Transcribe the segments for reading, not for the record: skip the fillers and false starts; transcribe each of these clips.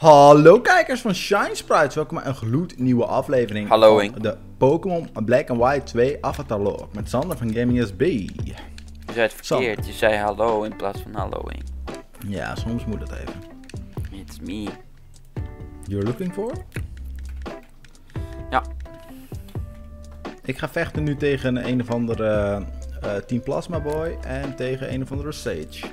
Hallo kijkers van Shine Sprites, welkom bij een gloednieuwe aflevering van de Pokémon Black and White 2 Avatar Log met Sander van Gaming SB. Je zei het verkeerd, je zei hallo in plaats van halloing. Ja, soms moet het even. It's me. You're looking for? Ja. Ik ga vechten nu tegen een of andere Team Plasma Boy en tegen een of andere Sage.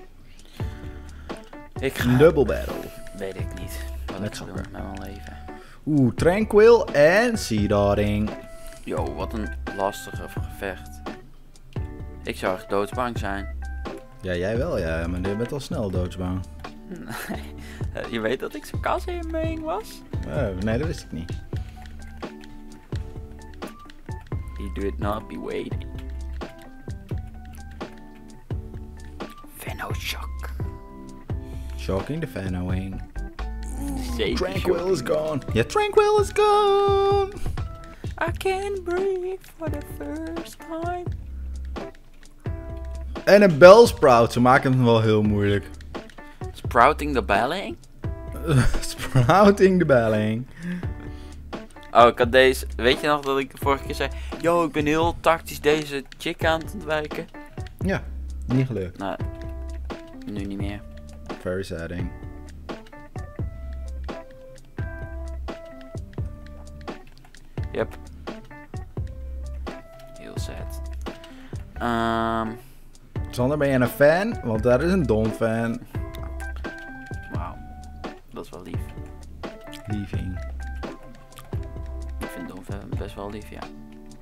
Ik ga... Double battle. Weet ik niet. Wat Met ik ga doen sokken. met mijn leven. Oeh, Tranquil en Seedotting. Yo, wat een lastige gevecht. Ik zou echt doodsbang zijn. Ja, jij wel, ja, maar je bent al snel doodsbang. Je weet dat ik zo'n kas in mijn was? Nee, dat wist ik niet. You do it not be waiting. Venoshock. Shocking the Fenowing. Tranquil Tranquil is gone. Ja, Tranquil is gone. I can't breathe for the first time. En een Bellsprout, ze maken het wel heel moeilijk. Sprouting the belling? Sprouting the belling. Oh, ik had deze... Weet je nog dat ik de vorige keer zei... Yo, ik ben heel tactisch deze chick aan het ontwijken. Ja, niet gelukt. Nou, nu niet meer. Very sadding. Yep. Heel sad. Sander, ben jij een fan? Want daar is een Don fan. Wauw. Dat is wel lief. Lieving. Ik vind Don best wel lief, ja.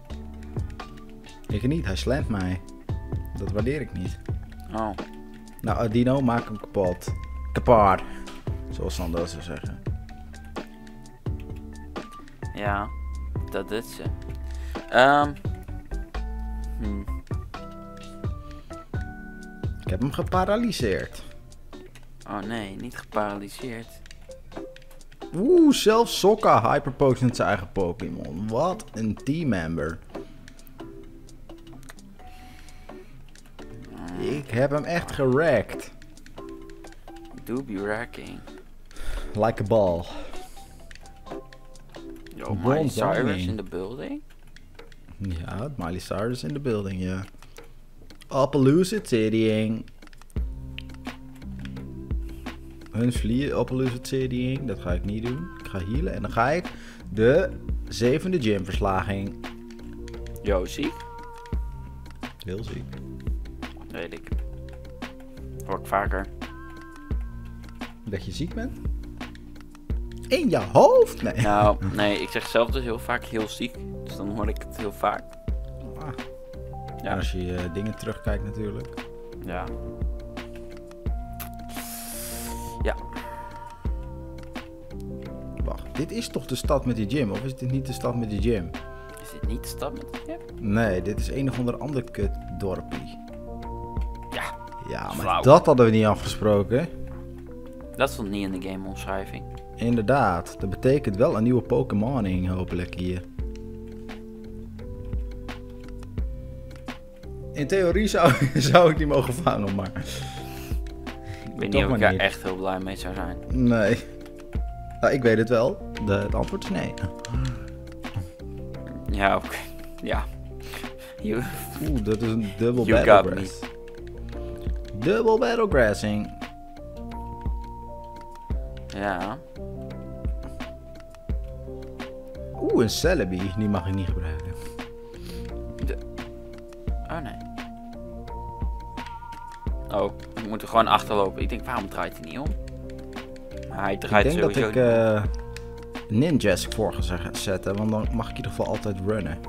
Ik niet, hij slamt mij. Dat waardeer ik niet. Oh. Nou, Dino, maak hem kapot. Kapot. Zoals Sander dat zou zeggen. Ja. Dat is ze. Ik heb hem geparalyseerd. Oh nee, niet geparalyseerd. Oeh, zelfs Sokka hyperpotent zijn eigen Pokémon. Wat een teammember. Ik heb hem echt gerekt. Do be racking. Like a ball. Yo, Bron Miley Cyrus Zombie. in the building? Ja, Miley Cyrus in the building, ja. Appaloosa Citying. Hun vliegen Appaloosa Citying. Dat ga ik niet doen. Ik ga healen en dan ga ik de 7e gym verslaging. Yo, ziek? Heel ziek. Weet ik. Hoor ik vaker. Dat je ziek bent? In je hoofd? Nee. Nou, nee, ik zeg zelf dus heel vaak heel ziek. Dus dan hoor ik het heel vaak. Ah. Ja. En als je dingen terugkijkt natuurlijk. Ja. Ja. Wacht, dit is toch de stad met die gym? Of is dit niet de stad met die gym? Is dit niet de stad met de gym? Nee, dit is een of ander kut dorpie. Ja. Ja, maar Flauw. dat hadden we niet afgesproken. Dat stond niet in de game omschrijving. Inderdaad, dat betekent wel een nieuwe Pokémoning hopelijk hier. In theorie zou ik die mogen vangen, maar... Ik weet Toch niet of ik maar daar niet. echt heel blij mee zou zijn. Nee. Nou, ik weet het wel. Het antwoord is nee. Ja, oké. Ja. You... Oeh, dat is een dubbel You got battlegrass. Dubbel battlegrassing. Ja. Oeh, een Celebi. Die mag ik niet gebruiken. Oh nee. Oh, ik moet er gewoon achterlopen. Ik denk, waarom draait hij niet om? Maar hij Ik draait denk dat sowieso ik Ninjask voor ga zetten, want dan mag ik in ieder geval altijd runnen.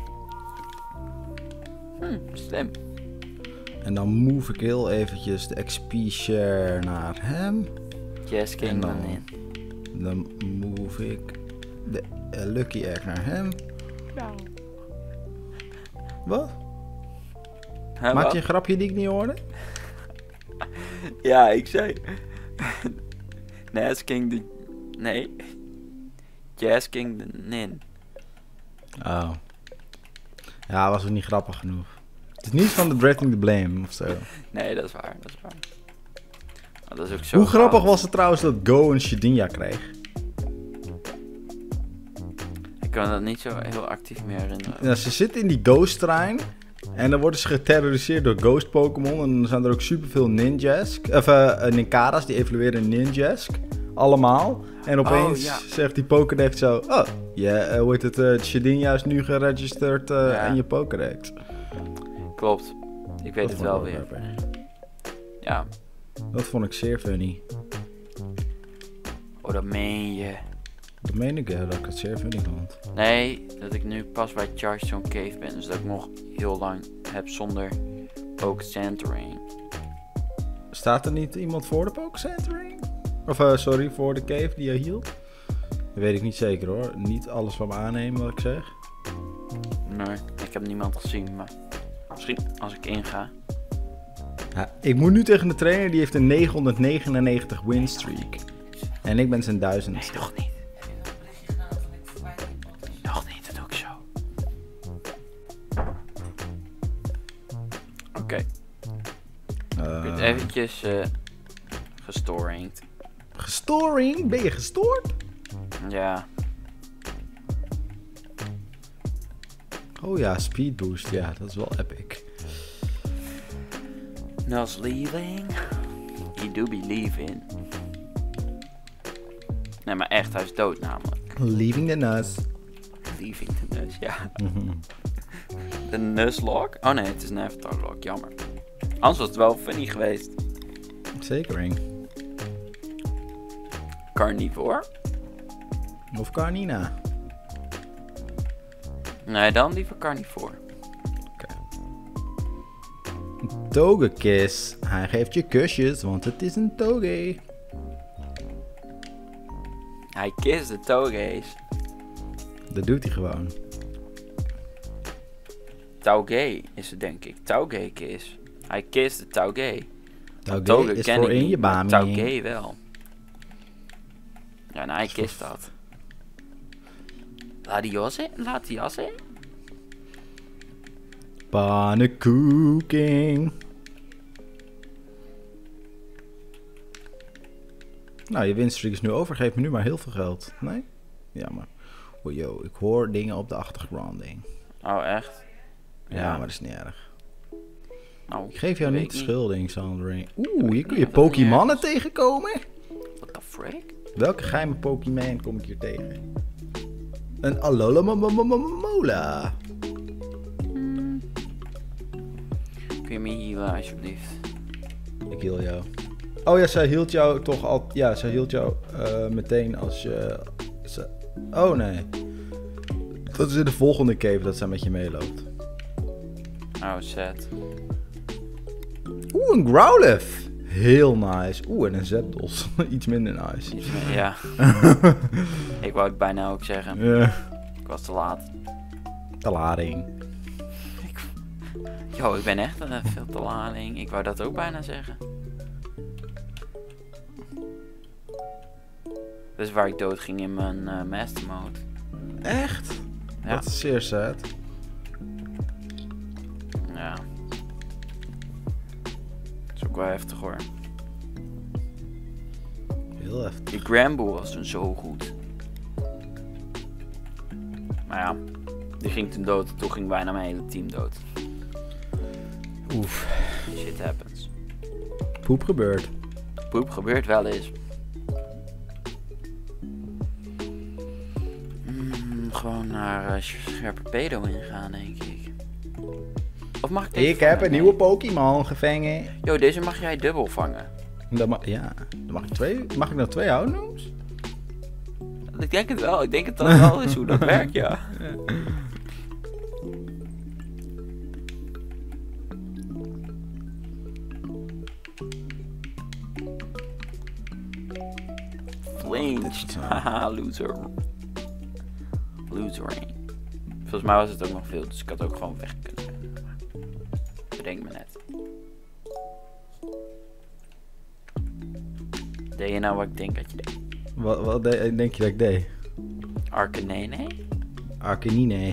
Slim. En dan move ik heel eventjes de XP share naar hem. Yes, En King dan, man in. dan move ik de Lucky Egg naar hem. Wat? Huh, Maak wat? je een grapje die ik niet hoorde? Ja, ik zei... Yes, King de... Nee. Yes, King de Nin. Oh. Ja, was ook niet grappig genoeg. Het is niet van de Breathing the Blame of zo. Nee, dat is waar, dat is waar. Oh, dat is ook zo Hoe grappig was het trouwens dat Go een Shedinja kreeg? Ik kan dat niet zo heel actief meer herinneren. Ja, ze zitten in die Ghost Trein. En dan worden ze geterroriseerd door Ghost Pokémon. En dan zijn er ook superveel Ninjask. Of Ninkara's die evolueren in Ninjask. Allemaal. En opeens zegt die Pokédex zo... Oh, hoe heet het? Shedinja is nu geregistreerd in je Pokédex. Klopt. Ik weet het wel weer. Ja. Dat vond ik zeer funny. Oh, dat meen je. Dat meen ik, dat ik het zeer funny vond. Nee, dat ik nu pas bij Charge Zone Cave ben. Dus dat ik nog heel lang heb zonder Pokécentering. Staat er niet iemand voor de Pokécentering? Of sorry, voor de cave die je hield? Dat weet ik niet zeker hoor. Niet alles van me aannemen wat ik zeg. Nee, ik heb niemand gezien. Maar misschien als ik inga. Ja, ik moet nu tegen de trainer, die heeft een 999 winstreak. En ik ben zijn 1000. Nee, nog niet. Nog niet, dat doe ik zo. Oké. Ik ben eventjes gestoringd. Gestoring? Ben je gestoord? Ja. Oh ja, speed boost. Ja, dat is wel epic. Nus leaving. You do be leaving. Nee, maar echt, hij is dood namelijk. Leaving the Nus. Leaving the Nus, ja. De Nuzlocke? Oh nee, het is een Avatar-lock, jammer. Anders was het wel funny geweest. Zekering. Carnivore? Of Carnina? Nee, dan liever Carnivore. Togekiss. Hij geeft je kusjes, want het is een Toge. Hij kist de Toge's. Dat doet hij gewoon. Tauge is het, denk ik. Tauge kiss. Hij kist de Tauge. Tauge is voor in je baan. Tauge wel. Ja, nou, hij kist dat. Laat die jassen. Pannenkoeking. Nou, je winstreak is nu over. Geef me nu maar heel veel geld. Nee? Jammer. Oh yo, ik hoor dingen op de achtergrond. Oh, echt? Ja, maar dat is niet erg. Nou, ik geef jou niet de schuld, Sandring. Oeh, hier kun je Pokémonnen tegenkomen. What the frick? Welke geheime Pokémon kom ik hier tegen? Een Alola. Kun je me healen, alsjeblieft? Ik heal jou. Oh ja, zij hield jou toch al... Ja, zij hield jou meteen als je... Oh nee. Dat is in de volgende cave dat zij met je meeloopt. Oh, sad. Oeh, een Growlithe. Heel nice. Oeh, en een Zapdos. Iets minder nice. Ja. Ik wou het bijna ook zeggen. Ik was te laat. Te lading. Ik ben echt veel te lading. Ik wou dat ook bijna zeggen. Dat is waar ik dood ging in mijn master mode. Echt? Ja. Dat is zeer sad. Ja. Dat is ook wel heftig hoor. Heel heftig. Die Granbull was toen zo goed. Maar ja, die ging toen dood. Toen ging bijna mijn hele team dood. Oef. Shit happens. Poep gebeurt. Poep gebeurt wel eens. Gewoon naar Sharpedo ingaan, denk ik. Of mag ik heb een nieuwe Pokémon gevangen. Yo, deze mag jij dubbel vangen. Ja, dan mag ik twee. Mag ik nou 2 houdenoms? Ik denk het wel. Ik denk het dat wel is hoe dat werkt, ja. Flinched. Haha, loser. Losering. Volgens mij was het ook nog veel, dus ik had ook gewoon weg kunnen rennen. Bedenk me net. Deed je nou wat ik denk dat je deed? Wat denk je dat ik deed? Arcanine? Arcanine.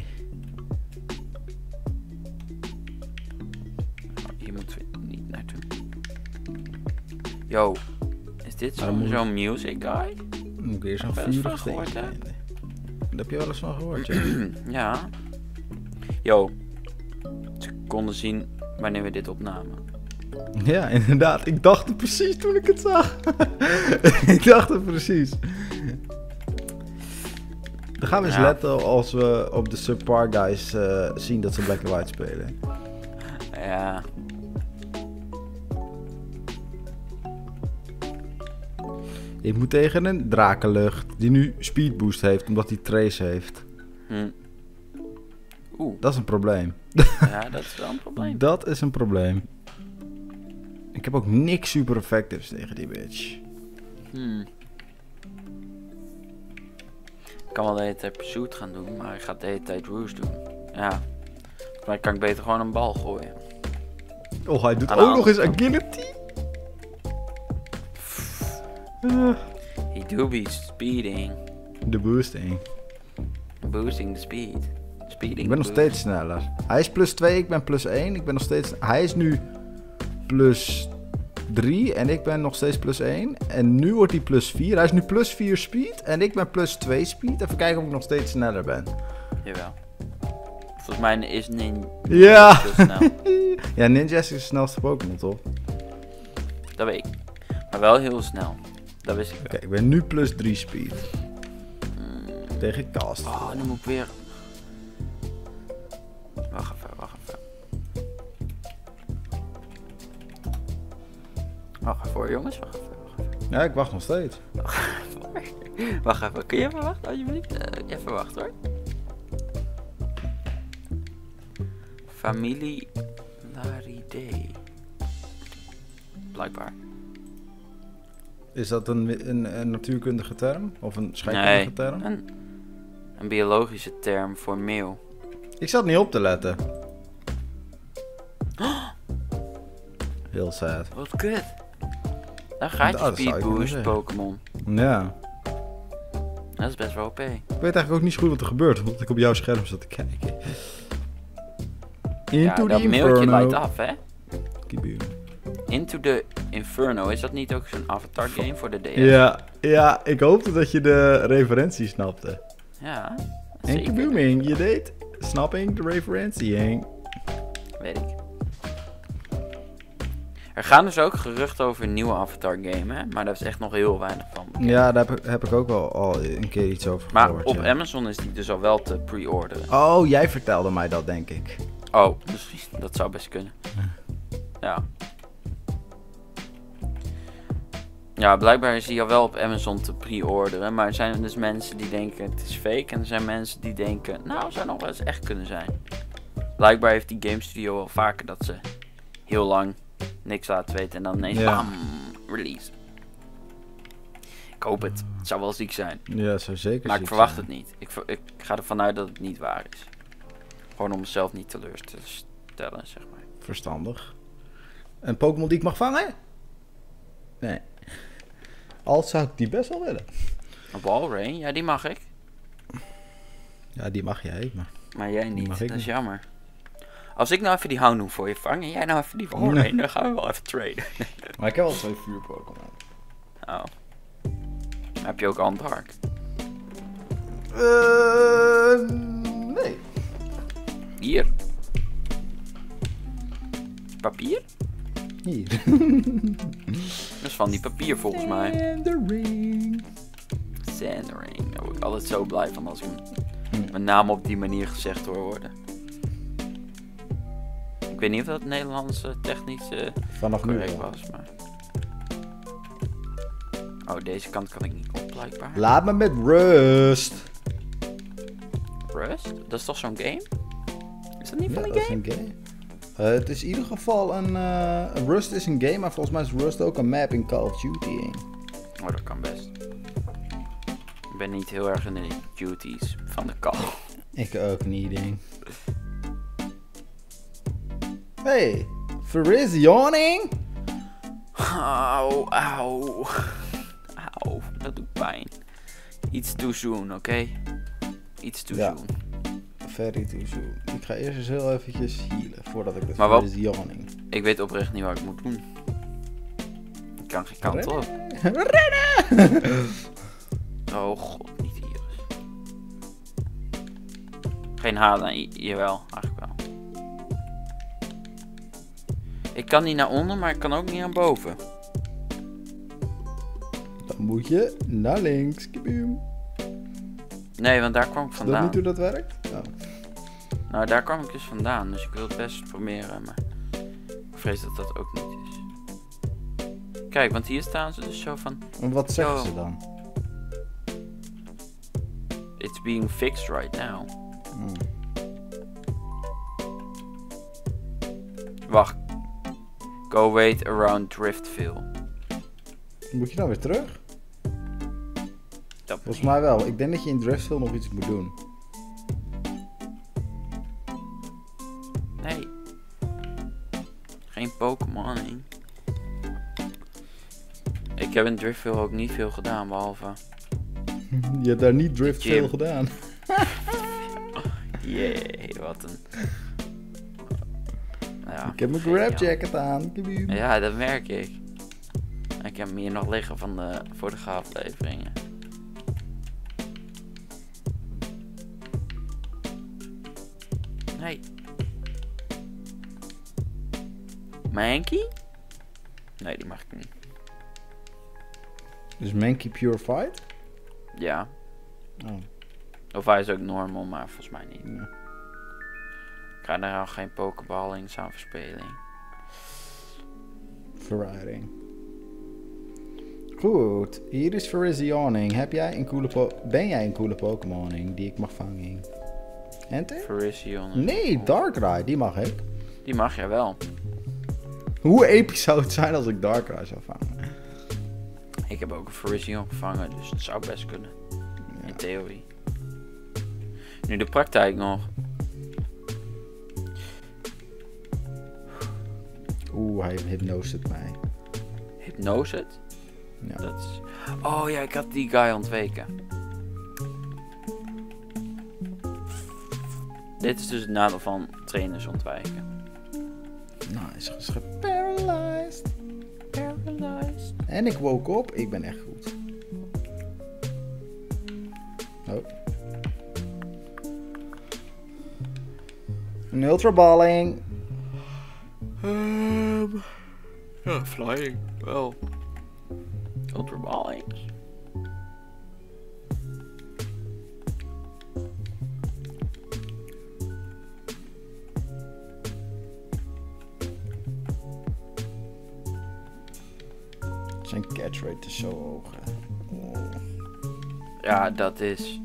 Oh, hier moeten we niet naartoe. Yo, Is dit Maar dan moet- zo'n music guy? Moet ik weer zo'n Heb je wel eens vurig van gehoord, ding. hè? Daar heb je wel eens van gehoord, ja. Ja. Yo. Ze konden zien wanneer we dit opnamen. Ja, inderdaad. Ik dacht het precies toen ik het zag. Ik dacht het precies. Dan gaan we eens Ja. letten als we op de subpar guys zien dat ze black and white spelen. Ja. Ik moet tegen een drakenlucht die nu speed boost heeft omdat hij trace heeft. Hm. Oeh, Dat is een probleem. ja, dat is wel een probleem. Dat is een probleem. Ik heb ook niks super effectives tegen die bitch. Ik kan wel de hele tijd pursuit gaan doen, maar ik ga de hele tijd roost doen. Ja. Maar kan ik beter gewoon een bal gooien. Oh, hij doet Aan de ook nog eens andere agility. Ah, He do be speeding. de boosting. Boosting the speed. Speeding Ik ben nog the steeds sneller. Hij is plus 2, ik ben plus 1. Ik ben nog steeds... Hij is nu plus 3 en ik ben nog steeds plus 1. En nu wordt hij plus 4. Hij is nu plus 4 speed en ik ben plus 2 speed. Even kijken of ik nog steeds sneller ben. boost. Jawel. Volgens mij is Nin Ja! heel snel. Ja, Ninja is de snelste Pokémon, toch? Oké, Dat weet ik. Maar wel heel snel. Dat wist ik wel. ik ben nu plus 3 speed. Tegen Cast. Oh, nu moet ik weer... Wacht even. Wacht even hoor, jongens. Wacht even. Ja, ik wacht nog steeds. Wacht even. Kun je even wachten, alsjeblieft? Even wachten hoor. Familie Laride. Blijkbaar. Is dat een natuurkundige term? Of een scheikundige term? Een biologische term voor meeuw. Ik zat niet op te letten. Heel sad. Wat kut. Daar gaat je Dat zou speed ik kunnen boost zeggen. Pokémon. Ja. Dat is best wel OP. Ik weet eigenlijk ook niet zo goed wat er gebeurt, omdat ik op jouw scherm zat te kijken. Ja, Into dat the mailtje Inferno. leidt af, hè? Kiboom. Into the Inferno. Is dat niet ook zo'n avatar game voor de DS? Ja, ik hoopte dat je de referentie snapte. Ja, En zeker. kabooming, je deed snapping de referentie, Henk. Weet ik. Er gaan dus ook geruchten over een nieuwe avatar game, hè? Maar daar is echt nog heel weinig van bekend. Ja, daar heb ik ook al een keer iets over Maar gehoord. op ja. Amazon is die dus al wel te pre-orderen. Oh, jij vertelde mij dat, denk ik. Oh, misschien. Dat zou best kunnen. Ja. Ja, blijkbaar is die al wel op Amazon te pre-orderen. Maar er zijn dus mensen die denken het is fake. En er zijn mensen die denken, nou, het zou nog wel eens echt kunnen zijn. Blijkbaar heeft die game studio wel vaker dat ze heel lang niks laten weten. En dan ineens, Ja. bam, release. Ik hoop het. Het zou wel ziek zijn. Ja, zo zeker. Maar ik ziek verwacht zijn. het niet. Ik ga ervan uit dat het niet waar is. Gewoon om mezelf niet teleur te stellen, zeg maar. Verstandig. Een Pokémon die ik mag vangen? Nee. Al zou ik die best wel willen. Een Walrein, ja, die mag ik. Ja, die mag jij, maar... Maar jij niet, mag ik dat is niet. jammer. Als ik nou even die Houndoom voor je vang en jij nou even die Walrein, dan gaan we wel even traden. Maar ik heb al 2 vuur-Pokémon. Oh. Dan heb je ook Andark. Nee. Hier. Papier? Hier. Dat is van die papier volgens mij. And the ring. Sandring. Daar word ik altijd zo blij van als ik mijn naam op die manier gezegd hoor worden. Ik weet niet of dat Nederlands technisch Vanaf nu correct wel. was, maar... Oh, deze kant kan ik niet op, blijkbaar. Laat me met rust. Rust? Dat is toch zo'n game? Is dat niet van Ja, een dat is game? een game. Het is in ieder geval een... Rust is een game, maar volgens mij is Rust ook een map in Call of Duty 1. Oh, dat kan best. Ik ben niet heel erg in de duties van de call. Ik ook niet, ding. Hey, Frizz yawning? Auw, auw. Auw, dat doet pijn. Iets too soon, oké? Iets too Ja. soon. Very too soon. Ik ga eerst eens heel eventjes healen voordat ik de Maar wat- Frizz yawning. Ik weet oprecht niet wat ik moet doen. Ik kan geen kant op. Rennen! Oh god, niet hier. Geen halen, jawel, eigenlijk wel. Ik kan niet naar onder, maar ik kan ook niet naar boven. Dan moet je naar links. Kaboom. Nee, want daar kwam ik Is dat vandaan. niet hoe dat werkt? Oh. Nou, daar kwam ik dus vandaan, dus ik wil het best proberen, maar ik vrees dat dat ook niet is. Kijk, want hier staan ze dus zo van, En wat zeggen Yo. ze dan? it's being fixed right now. Hmm. Wacht. Go wait around Driftville. Moet je dan weer terug? Dat Volgens mij wel. Ik denk dat je in Driftville nog iets moet doen. Nee. Geen Pokémon, hè. Ik heb in Driftville ook niet veel gedaan, behalve... Je hebt daar niet Driftville Gym. gedaan. Jee, wat een... Ja, Ik heb mijn geniaal. grab jacket aan. Kaboom. Ja, dat merk ik. Ik heb hem hier nog liggen van de vorige afleveringen. Nee. Mankey? Nee, die mag ik niet. Dus Mankey Purified? Ja. Oh. Of hij is ook normal, maar volgens mij niet. Ja. Ik ga daar al geen pokeballings aan verspeling. Verrijding. Goed, hier is Virizion. Ben jij een coole Pokémon die ik mag vangen? Enter? Virizion. Nee, Darkrai, die mag ik. Die mag jij wel. Hoe episch zou het zijn als ik Darkrai zou vangen? Ik heb ook een Virizion gevangen, dus dat zou best kunnen. Ja. In theorie. Nu de praktijk nog. Oeh, hij hypnosed mij. Hypnose het? Ja. Dat is... Oh ja, ik had die guy ontweken. Dit is dus het nadeel van trainers ontwijken. Nice, is geparalyzed. Paralyzed. En ik woke op, ik ben echt goed. Oh. Een ultraballing. Ja, flying. Wel. Ultra ballings. Zijn catch rate is zo hoog. Hè. Oh. Ja, dat is...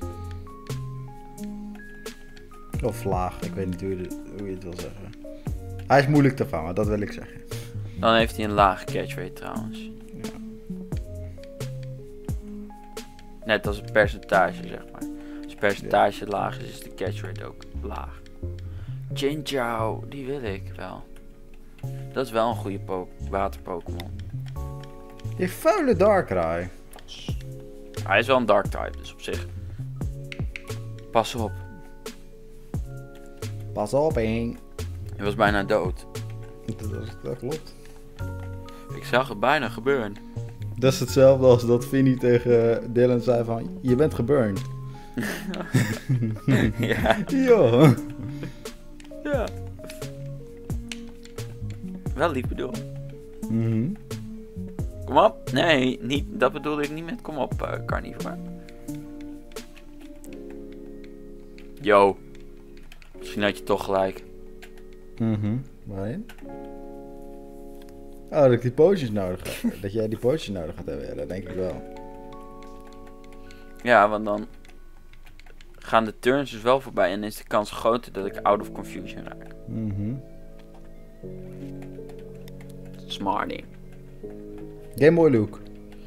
Of laag, ik weet niet hoe je het wil zeggen. Hij is moeilijk te vangen, dat wil ik zeggen. Dan heeft hij een lage catch rate trouwens. Ja. Net als het percentage, zeg maar. Als het percentage laag is, is de catch rate ook laag. Chinchou, die wil ik wel. Dat is wel een goede water-Pokémon. Die vuile Darkrai. Hij is wel een dark type, dus op zich. Pas op. Pas op, Henk. Hij was bijna dood. Dat klopt. Ik zag het bijna gebeuren. Dat is hetzelfde als dat Vinnie tegen Dylan zei van... Je bent geburned. Ja. Ja. Ja. Wel lief bedoeld. Mhm. Kom op. Nee, niet, dat bedoelde ik niet met kom op, carnivore. Yo. Misschien had je toch gelijk. Mhm. Waarin? Oh, dat ik die pootjes nodig heb. Dat jij die pootjes nodig gaat hebben. Ja, dat denk ik wel. Ja, want dan gaan de turns dus wel voorbij en is de kans groter dat ik out of confusion raak. Mhm. Smarty. Game Boy Luke.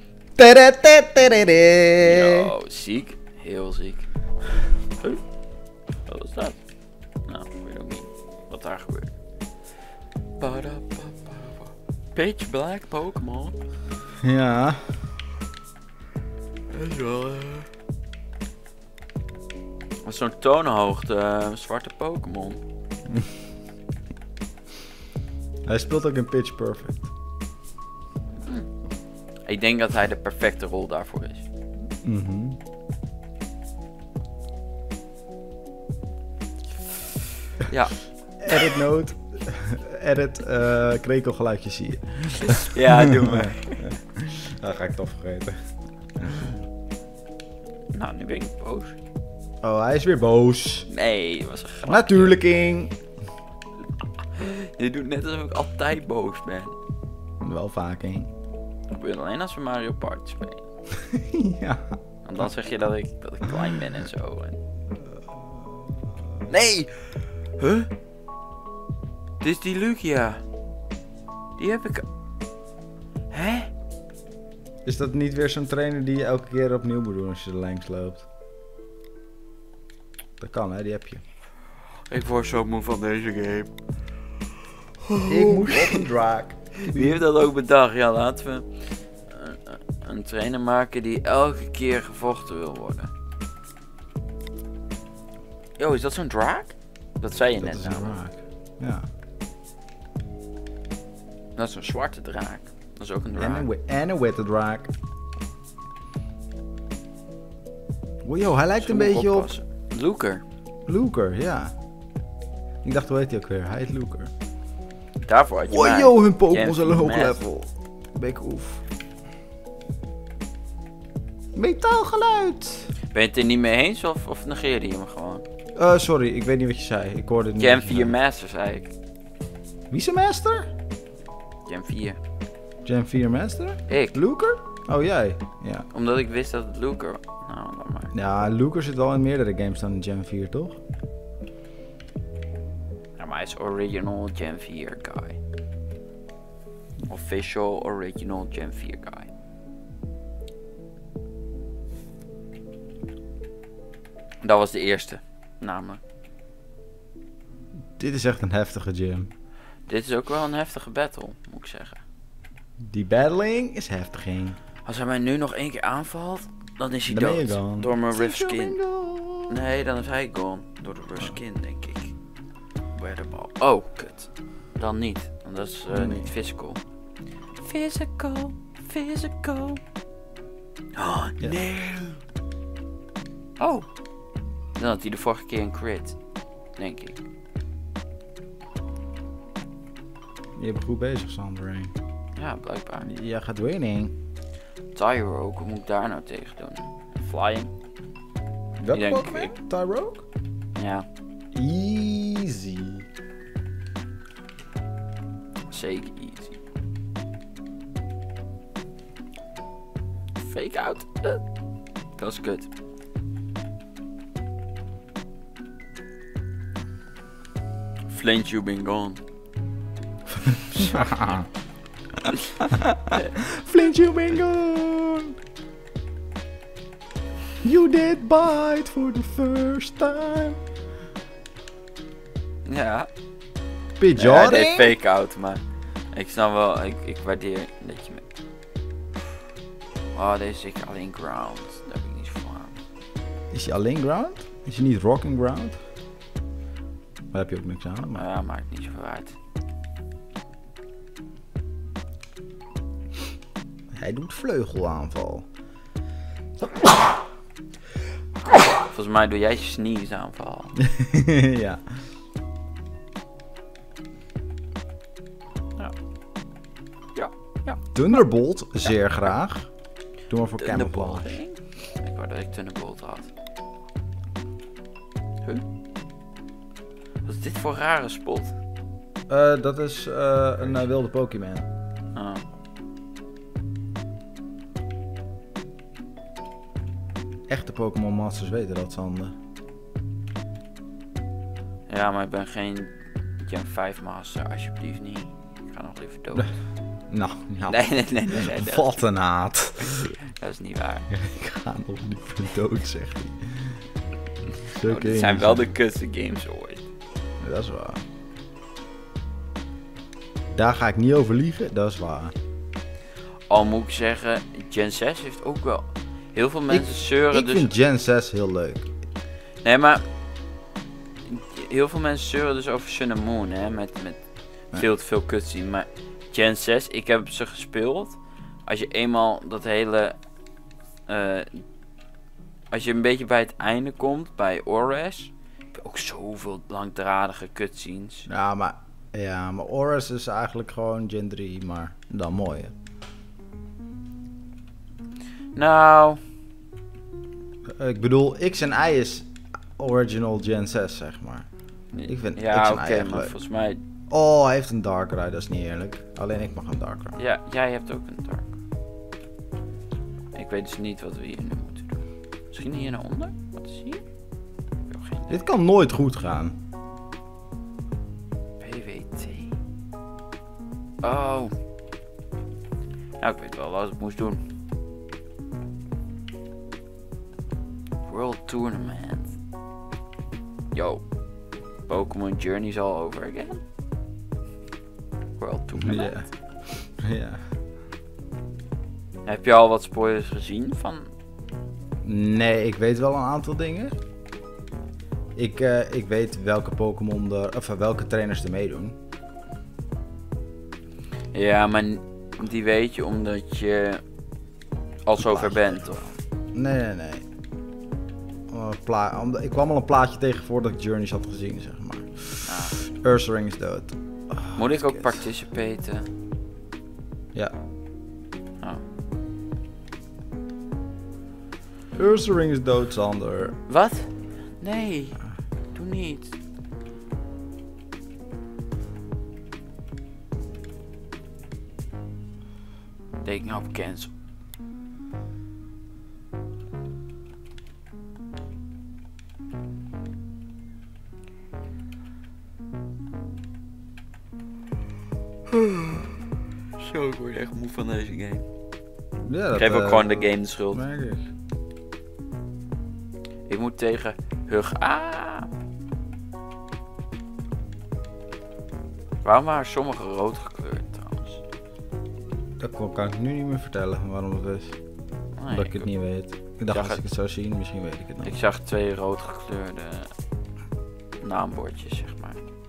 Yo, ziek. Heel ziek. Huh? Wat was dat? Nou, ik weet ook niet wat daar gebeurt. Pitch Black Pokémon. Ja. Dat is wel wat zo'n tonenhoogte zwarte Pokémon. Hij speelt ook in Pitch Perfect. Ik denk dat hij de perfecte rol daarvoor is. Ja. Edit note. Edit krekelgeluidjes hier. Ja, doe maar. Dat ga ik toch vergeten. Nou, nu ben ik boos. Oh, hij is weer boos. Nee, dat was een grap. Natuurlijk, King. Je doet net alsof ik altijd boos ben. Wel vaak, King. Dat gebeurt alleen als we Mario Party spelen. Ja. Want dan zeg je dat ik klein ben en zo. Nee! Huh? Dit is die Lugia. Die heb ik... Hè? Is dat niet weer zo'n trainer die je elke keer opnieuw moet doen als je er langs loopt? Dat kan, hè? Die heb je. Ik word zo moe van deze game. Ik moet op een draak. Wie heeft dat ook bedacht? Ja, laten we een trainer maken die elke keer gevochten wil worden. Yo, is dat zo'n draak? Dat zei je Dat net is een namelijk. draak. Ja. Dat is een zwarte draak. Dat is ook een draak. En een witte draak. Wow, hij lijkt een beetje op Luker. Luker, ja. Ik dacht, hoe heet hij ook weer? Hij heet Luker. Daarvoor had je mij. Wow, hun Pokémon zijn Gen hoog 4 level. Bekoef. Metaalgeluid. Ben je het er niet mee eens of negeerde je me gewoon? Sorry, ik weet niet wat je zei. Ik hoorde het niet. Gen 4 Master zei ik. Wie is de master? Gen 4. Gen 4 master? Ik. Luker? Oh, jij. Ja. Omdat ik wist dat het Luker... Nou, laat maar. Ja, Luker zit wel in meerdere games dan in Gen 4, toch? Ja, maar hij is original Gen 4 guy. Official original Gen 4 guy. Dat was de eerste, namelijk. Dit is echt een heftige gym. Dit is ook wel een heftige battle, moet ik zeggen. Die battling is heftig, hè? Als hij mij nu nog 1 keer aanvalt, dan is hij Dan ben je dood. gone. Door mijn rough skin. Bingo. Nee, dan is hij gone. Door de rough skin, denk ik. Weatherball. Oh, kut. Dan niet, want dat is niet physical. Physical. Oh, Ja. nee. Oh. Dan had hij de vorige keer een crit. Denk ik. Je bent goed bezig, Sander. Ja, blijkbaar. Jij gaat winning. Tyrogue, hoe moet ik daar nou tegen doen? Flying? Welke denk Pokémon? Tyrogue? Ja, Easy. zeker easy. Fake out. Dat is kut. Flint, you been gone. Flint, you been gone. You did bite for the first time. Ja. Pidgeotto? Ja, hij deed fake out, maar ik snap wel, ik waardeer dat je me... Oh, deze is alleen ground. Daar heb ik niet zo van aan. Is hij alleen ground? Is hij niet rocking ground? Daar heb je ook niks aan. Maar... Ja, maakt niet zoveel uit. Hij doet vleugelaanval. Volgens mij doe jij sneeze aanval. Ja. Ja. Thunderbolt, zeer graag. Doe maar voor camouflage. Ik wou dat ik Thunderbolt had. Huh? Wat is dit voor rare spot? Dat is een wilde Pokémon. Oh. Echte Pokémon Masters weten dat, Sander. Ja, maar ik ben geen Gen 5 Master, alsjeblieft niet. Ik ga nog liever dood. Nou, Nee. Wat een haat. Dat is niet waar. Ik ga nog liever dood, zegt hij. Oh, dit zijn wel de kutste games ooit. Dat is waar. Daar ga ik niet over liegen, dat is waar. Al moet ik zeggen, Gen 6 heeft ook wel... Heel veel mensen zeuren Ik dus... vind Gen 6 heel leuk. Nee, maar... Heel veel mensen zeuren dus over Sun and Moon, hè. Met veel te veel cutscene. Maar Gen 6, ik heb ze gespeeld. als je eenmaal dat hele... als je een beetje bij het einde komt, bij Ores, heb je ook zoveel langdradige cutscenes. Ja, maar Oris is eigenlijk gewoon Gen 3, maar dan mooi. Nou... Ik bedoel, X en Y is original Gen 6, zeg maar. Ik vind X ja, en oké, Y echt maar leuk. volgens mij... Oh, hij heeft een Darkrai, dat is niet eerlijk. Alleen ik mag een Darkrai. Ja, jij hebt ook een dark. Ik weet dus niet wat we hier nu moeten doen. Misschien hier naar onder? Wat is hier? Ik heb geen idee. Dit kan nooit goed gaan. PWT. Oh. Nou, ik weet wel wat ik moest doen. World Tournament. Yo. Pokémon Journey's all over again? World Tournament. Ja. Heb je al wat spoilers gezien van... Nee, ik weet wel een aantal dingen. Ik weet welke Pokémon welke trainers er meedoen. Ja, maar die weet je omdat je al zover bent, of? Nee. Ik kwam al een plaatje tegen voordat ik Journeys had gezien, zeg maar. Ursaring is dood. Moet ik ook participaten? Ja. Oh. Ursaring is dood, Sander. Wat? Nee, doe niet. Teken op cancel. Zo, ik word echt moe van deze game. Ja, Ik geef ook gewoon de game de schuld. Merk ik. Ik moet tegen Hug. Waarom waren sommige rood gekleurd trouwens? Dat kan ik nu niet meer vertellen waarom het is. Nee, Omdat ik het niet weet. Ik dacht als ik het zou zien, misschien weet ik het nog. Ik zag 2 rood gekleurde naambordjes, zeg maar.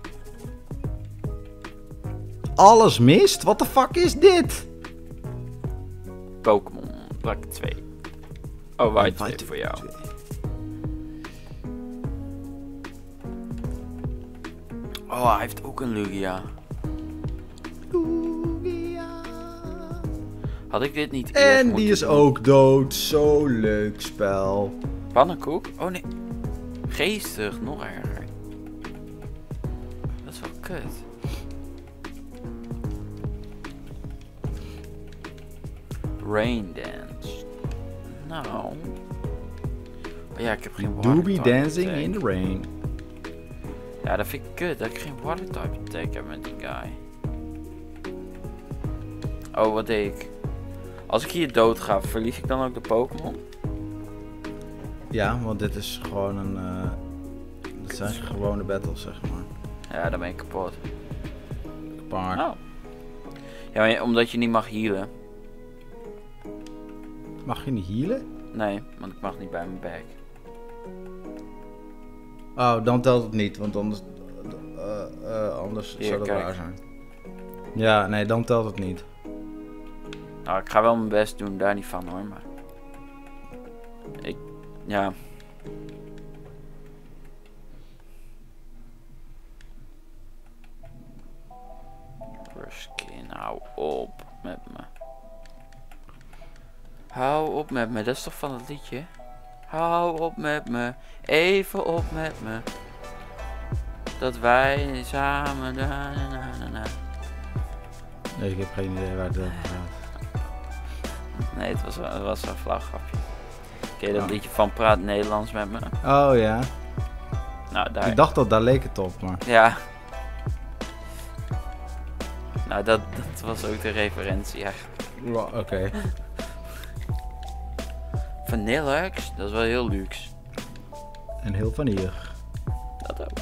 Alles mist? Wat de fuck is dit? Pokémon Black 2. Oh, White 2 voor jou. Oh, hij heeft ook een Lugia. Had ik dit niet eerst En die moeten is doen? ook dood. Zo leuk spel. Pannenkoek? Oh nee. Geestig, nog erger. Dat is wel kut. Rain Dance. Nou. Oh ja, ik heb geen water Doobie type dancing attack. in the rain. Ja, dat vind ik kut dat ik geen water type attack heb met die guy. Oh, wat deed ik? Als ik hier dood ga, verlies ik dan ook de Pokémon? Ja, want dit is gewoon een... dit zijn gewone battles, zeg maar. Ja, dan ben ik kapot. Paar. Oh. Ja, maar omdat je niet mag healen. Mag je niet healen? Nee, want ik mag niet bij mijn back. Oh, dan telt het niet, want anders... anders Hier, zou dat kijk. raar zijn. Ja, nee, dan telt het niet. Nou, ik ga wel mijn best doen, daar niet van hoor, maar... Ja. Ruskin, hou op met me. Hou op met me, dat is toch van het liedje? Hou op met me, even op met me. Dat wij samen... Nee, ik heb geen idee waar het over gaat. Nee, het was een flauw grapje. Ken je dat liedje van Praat Nederlands met me? Oh ja. Nou, daar... Ik dacht dat daar leek het op, maar... Ja. Nou, dat was ook de referentie eigenlijk. Oké. Vanillux, dat is wel heel luxe. En heel vanillig. Dat ook.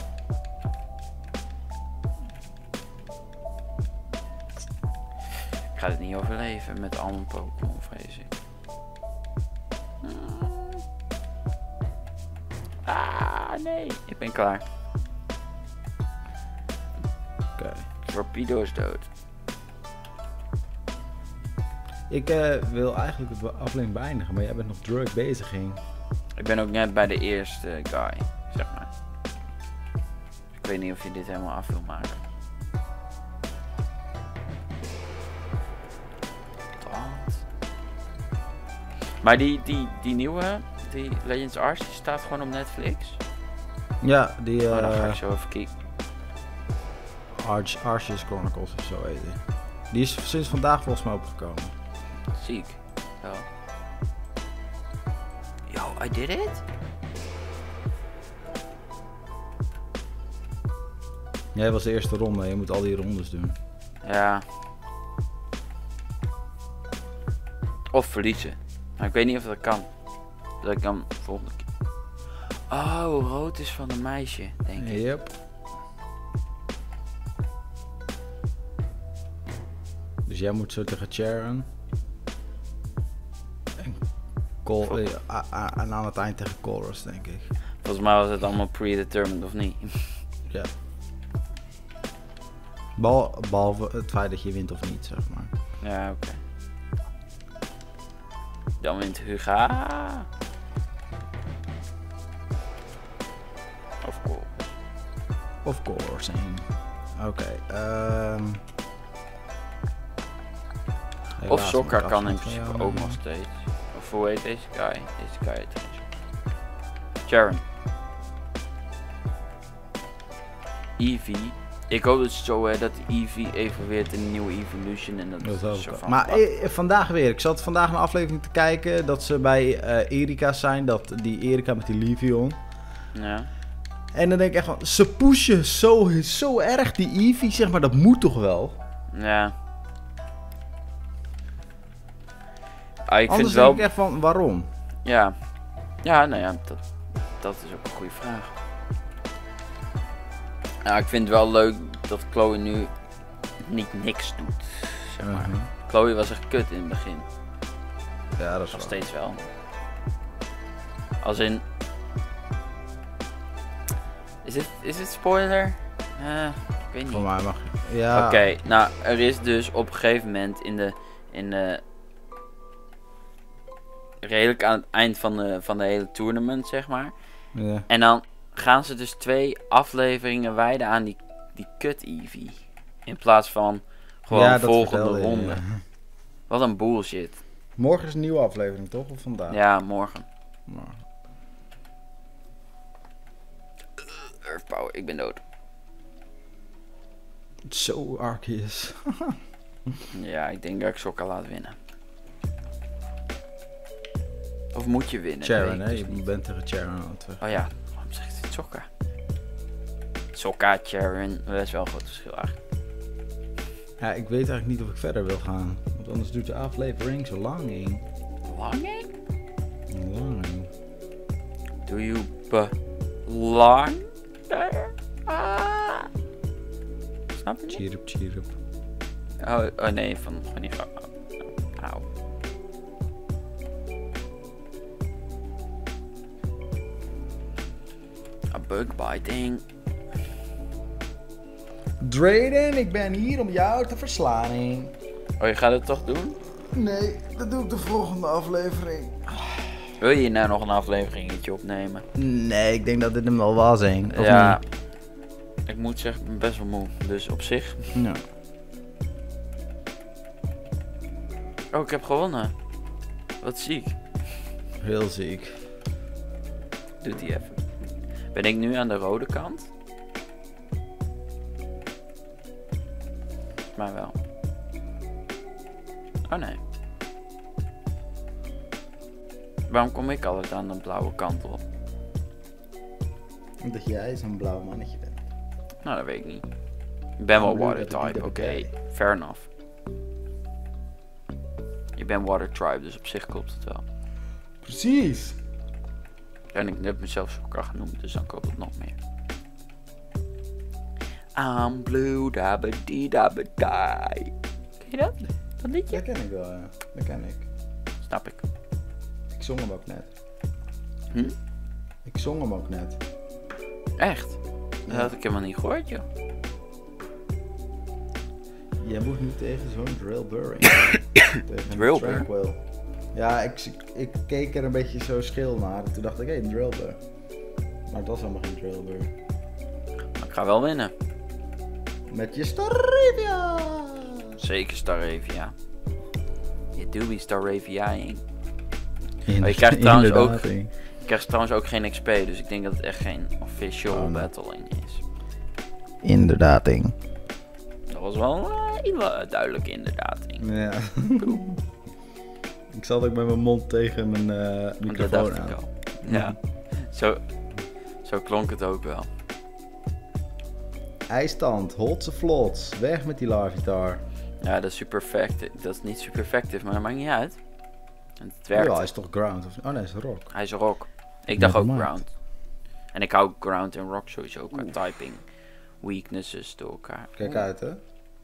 Ik ga het niet overleven met al mijn Pokémon, vrees ik. Nee. Ik ben klaar. Oké. Torpedo is dood. Ik wil eigenlijk de aflevering beëindigen, maar jij bent nog druk bezig, Ging. Ik ben ook net bij de eerste guy, zeg maar. Ik weet niet of je dit helemaal af wil maken. Maar die nieuwe, die Legends Arceus, die staat gewoon op Netflix? Ja, die... dan ga ik zo even kijken. Arceus Chronicles of zo heet die. Die is sinds vandaag volgens mij opgekomen. Ziek. Zo. Yo, I did it? Jij was de eerste ronde, je moet al die rondes doen. Ja. Of verliezen. Maar ik weet niet of dat kan. Dat ik dan volgende keer. Oh, rood is van een meisje, denk ik. Yep. Dus jij moet zo tegen Charon. En aan het eind tegen Chorus, denk ik. Volgens mij was het allemaal predetermined, of niet? Ja. Behalve het feit dat je wint of niet, zeg maar. Ja, oké. Dan wint Huga. Of course. Oké. Of Sokka kan in principe ook nog steeds. Of hoe heet deze guy? Deze guy heet Charon. Eevee. Ik hoop dus zo dat Eevee evolueert in een nieuwe Evolution en dat is zo van. Maar vandaag weer. Ik zat vandaag een aflevering te kijken dat ze bij Erika zijn. Dat die Erika met die Levion. Ja. En dan denk ik echt van, ze pushen zo erg die Eevee, zeg maar, dat moet toch wel? Ja. Ik Anders vind wel... denk ik echt van, waarom? Ja. Ja, nou ja, dat is ook een goede vraag. Nou, ik vind het wel leuk dat Chloe nu niet niks doet, zeg maar. Chloe was echt kut in het begin. Ja, dat is nog wel. steeds wel. Als in... Is dit spoiler? Ik weet niet. Voor mij mag je. Ja. Oké, nou, er is dus op een gegeven moment in de redelijk aan het eind van de hele tournament, zeg maar. Ja. En dan gaan ze dus 2 afleveringen wijden aan die kut Eevee. In plaats van gewoon volgende ronde. Ja. Wat een bullshit. Morgen is een nieuwe aflevering, toch? Of vandaag? Ja, morgen. Earth Power, ik ben dood. Zo Arceus. Ja, ik denk dat ik Sokka laat winnen. Of moet je winnen? Charon, hè? Je bent tegen Charon aan het weg. Oh ja, waarom zegt het Sokka? Sokka, Charon, dat is wel een groot verschil eigenlijk. Ja, ik weet eigenlijk niet of ik verder wil gaan. Want anders duurt de aflevering zo lang in. Lang? Lang. Do you belong there? Snap je? Chirp. Oh nee, van die vrouw. Auw. A bug biting. Drayden, ik ben hier om jou te verslaan. Oh, je gaat het toch doen? Nee, dat doe ik de volgende aflevering. Wil je hier nou nog een afleveringetje opnemen? Nee, ik denk dat dit hem wel was, hè. Ja. Ik moet zeggen, ik ben best wel moe. Dus op zich. Ja. Oh, ik heb gewonnen. Wat ziek. Heel ziek. Doet hij even. Ben ik nu aan de rode kant? Maar wel. Oh nee. Waarom kom ik altijd aan de blauwe kant op? Omdat jij zo'n blauw mannetje bent. Nou, dat weet ik niet. Ik ben wel water type, oké. Fair enough. Je bent water tribe, dus op zich klopt het wel. Precies. En ik heb mezelf Sokka genoemd, dus dan klopt het nog meer. I'm blue, dabba-dee, dabba-die. Ken je dat? Dat liedje? Dat ken ik wel, ja. Dat ken ik. Snap ik. Ik zong hem ook net. Hm? Ik zong hem ook net. Echt? Dat had ik helemaal niet gehoord, joh. Jij moet nu tegen zo'n Drillbur. Tegen Drillbur? Tranquil. Ja, ik keek er een beetje zo schil naar. En toen dacht ik, hé, Drillbur. Maar het was helemaal geen Drillbur. Maar ik ga wel winnen. Met je Staravia! Zeker Staravia. Je doobie Staravia, hè. Oh, je krijgt trouwens ook geen XP, dus ik denk dat het echt geen official battling is. Inderdaad, ding. Dat was wel een duidelijk inderdaad. Ja. Ik zat ook met mijn mond tegen mijn microfoon aan. Ja, zo klonk het ook wel. IJstand, Holtse Vlots, weg met die Larvitar. Ja, dat is super effective. Dat is niet super effective, maar dat maakt niet uit. Het werkt. Ja, hij is toch ground? Oh nee, hij is rock. Hij is rock. Ik dacht ook ground. En ik hou ground en rock sowieso qua typing weaknesses door elkaar. Kijk uit, hè.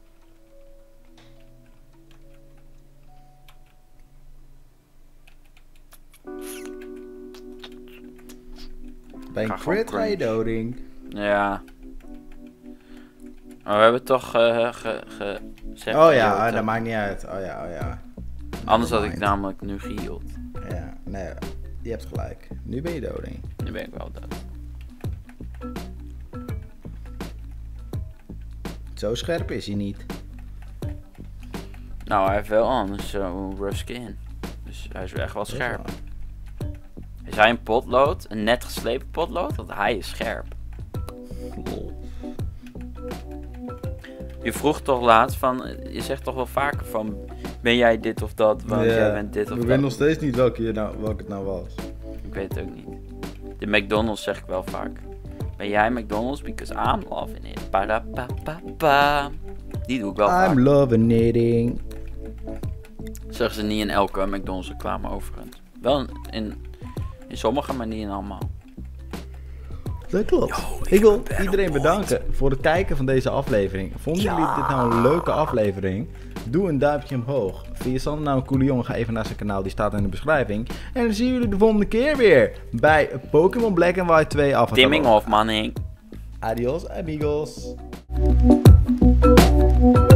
Bij een crit ga je doding. Ja. Maar we hebben toch gezegd... Oh ja, dat maakt niet uit. Oh ja. Anders had ik namelijk nu geheeld. Ja, nee, je hebt gelijk. Nu ben je doding. Nu ben ik wel dood. Zo scherp is hij niet. Nou, hij heeft wel anders zo'n rough skin. Dus hij is echt wel scherp. Is hij een potlood? Een net geslepen potlood? Want hij is scherp. Lol. Je vroeg toch laatst van... Je zegt toch wel vaker van... Ben jij dit of dat? Want jij bent dit of dat. Ik weet nog steeds niet welke het nou was. Ik weet het ook niet. De McDonald's zeg ik wel vaak. Ben jij McDonald's? Because I'm loving it. Parapapapa. Die doe ik wel vaak. I'm loving knitting. Zeggen ze niet in elke McDonald's reclame overigens. Wel in sommige, maar niet in allemaal. Dat klopt. Ik wil iedereen bedanken voor het kijken van deze aflevering. Vonden jullie dit nou een leuke aflevering? Doe een duimpje omhoog. Vind je Sander nou een coole jongen? Ga even naar zijn kanaal, die staat in de beschrijving. En dan zien jullie de volgende keer weer bij Pokémon Black and White 2 Avatar. Timming of manning. Adios amigos.